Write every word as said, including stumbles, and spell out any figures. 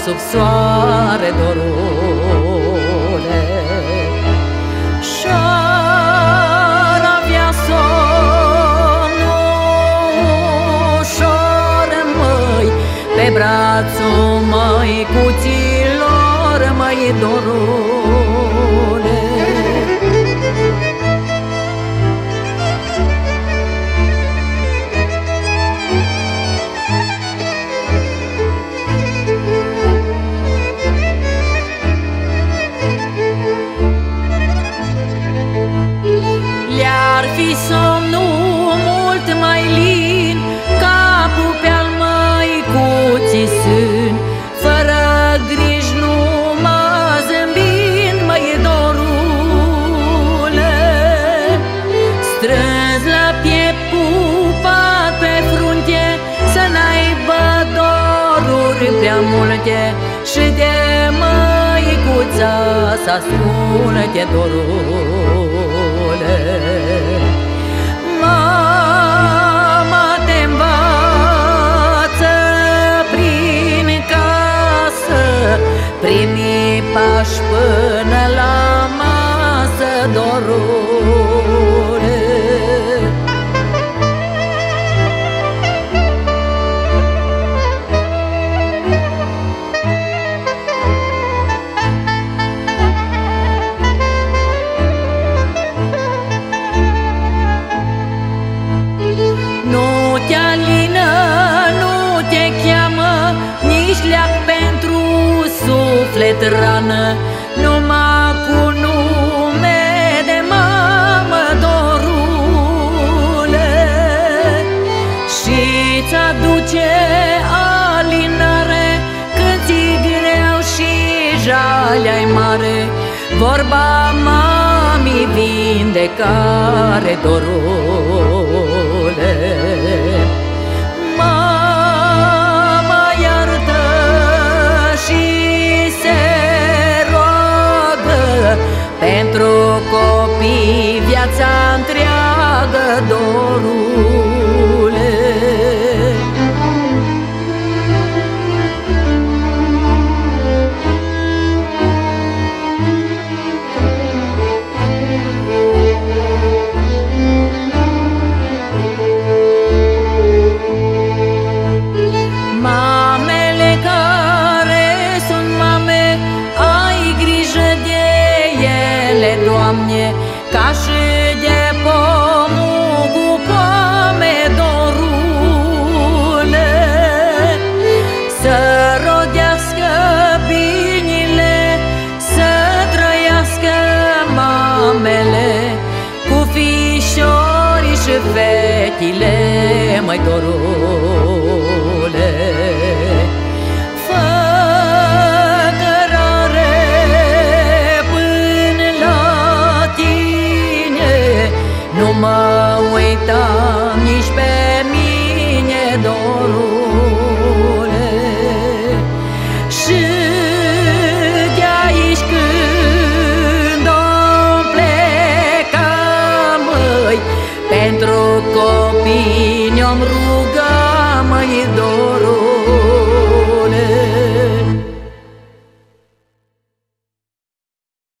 sub soare, dorule. Și-ar avea somnul ușor, măi, pe brațul măicuților, măi, dorule. Le-ar fi somnul mult mai lin, capul pe-al măicuții sân, fără griji numai zâmbind, măi, dorule. Strâns la piept, pupat pe frunte, să n-aibă doruri prea multe, și de măicuța s-asculte, dorule. Mama te învață prin casă, primii pași până la masă, dorule. Nu te alină, nu te cheamă, nici leac pentru suflet rană, numai cu nume de mamă, dorule. Și-ți aduce alinare când ți-i greu și jalea-i mare, vorba mamii vindecare, dorule. Mama iartă și se roagă pentru copii viața întreagă, dorule. Doamne, ca și de pomul cu pome, dorule, să rodească binile, să trăiască mamele, cu fișorii și fetile, măi, dorule. Nu mă uitam nici pe mine, dorule. Și de aici când o pleca, măi, pentru copii ne-om ruga, măi, dorule.